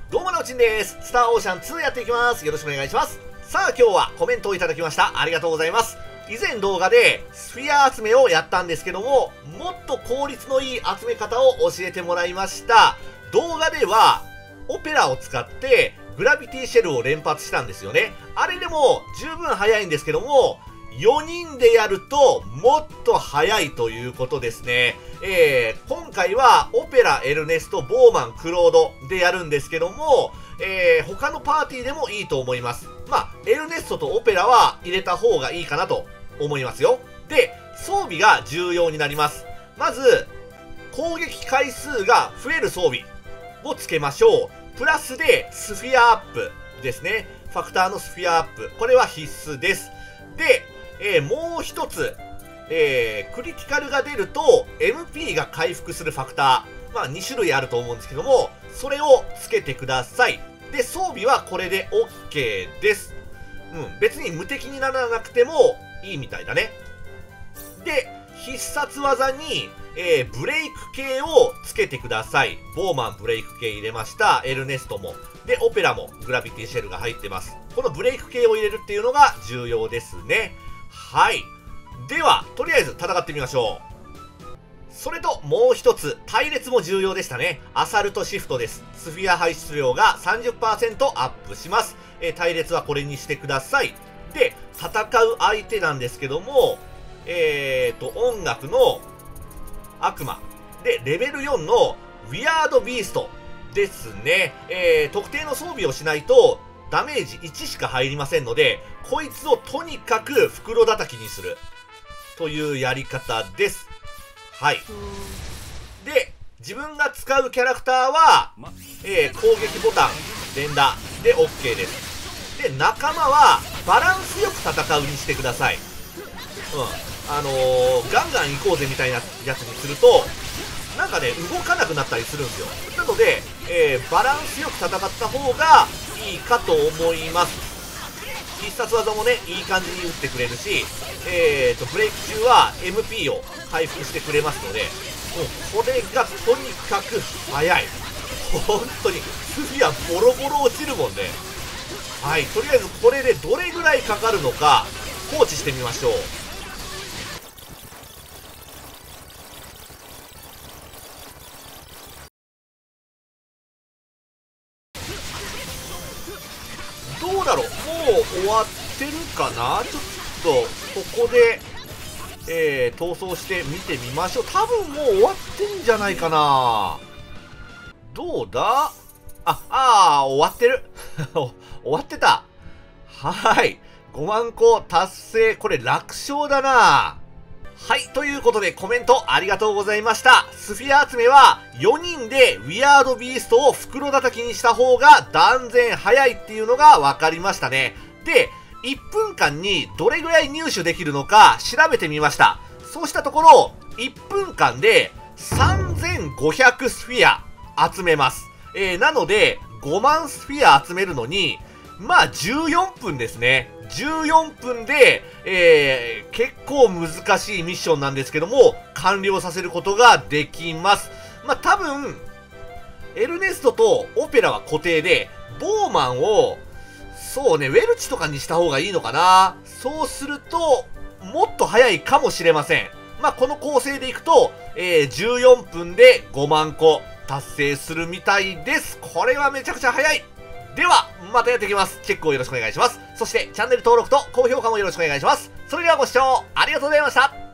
どうもなおちんです。スターオーシャン2やっていきます。よろしくお願いします。さあ今日はコメントをいただきました。ありがとうございます。以前動画でスフィア集めをやったんですけども、もっと効率のいい集め方を教えてもらいました。動画ではオペラを使ってグラビティシェルを連発したんですよね。あれでも十分早いんですけども、4人でやるともっと早いということですね。今回はオペラ、エルネスト、ボーマン、クロードでやるんですけども、他のパーティーでもいいと思います。エルネストとオペラは入れた方がいいかなと思いますよ。で、装備が重要になります。まず、攻撃回数が増える装備をつけましょう。プラスでスフィアアップですね。ファクターのスフィアアップ。これは必須です。で、もう一つ、クリティカルが出ると MP が回復するファクター。2種類あると思うんですけども、それをつけてください。で、装備はこれで OK です。別に無敵にならなくてもいいみたいだね。で、必殺技に、ブレイク系をつけてください。ボーマンブレイク系入れました。エルネストも。で、オペラもグラビティシェルが入ってます。このブレイク系を入れるっていうのが重要ですね。はい。では、とりあえず戦ってみましょう。それと、もう一つ、隊列も重要でしたね。アサルトシフトです。スフィア排出量が 30% アップします。隊列はこれにしてください。で、戦う相手なんですけども、音楽の悪魔。で、レベル4のウィアードビーストですね。特定の装備をしないと、ダメージ1しか入りませんので、こいつをとにかく袋叩きにする。というやり方です。はい。で、自分が使うキャラクターは、攻撃ボタン、連打で OK です。で、仲間はバランスよく戦うにしてください。ガンガン行こうぜみたいなやつにすると、なんかね、動かなくなったりするんですよ。なので、バランスよく戦った方がいいかと思います。必殺技もね、いい感じに打ってくれるし、ブレイク中は MP を回復してくれますので、もうこれがとにかく早い。本当に、スフィアボロボロ落ちるもんね。はい、とりあえずこれでどれぐらいかかるのか、放置してみましょう。どうだろう、もう終わってるかな。ちょっとここで、逃走して見てみましょう。多分もう終わってんじゃないかな。どうだ。終わってる終わってた。はい、5万個達成。これ楽勝だな。はい。ということでコメントありがとうございました。スフィア集めは4人でウィアードビーストを袋叩きにした方が断然早いっていうのが分かりましたね。で、1分間にどれぐらい入手できるのか調べてみました。そうしたところ、1分間で3500スフィア集めます。なので、5万スフィア集めるのに、14分ですね。14分で、結構難しいミッションなんですけども、完了させることができます。多分、エルネストとオペラは固定で、ボーマンを、そうね、ウェルチとかにした方がいいのかな。そうすると、もっと早いかもしれません。この構成でいくと、14分で5万個達成するみたいです。これはめちゃくちゃ早い。では、またやっていきます。チェックをよろしくお願いします。そして、チャンネル登録と高評価もよろしくお願いします。それではご視聴ありがとうございました。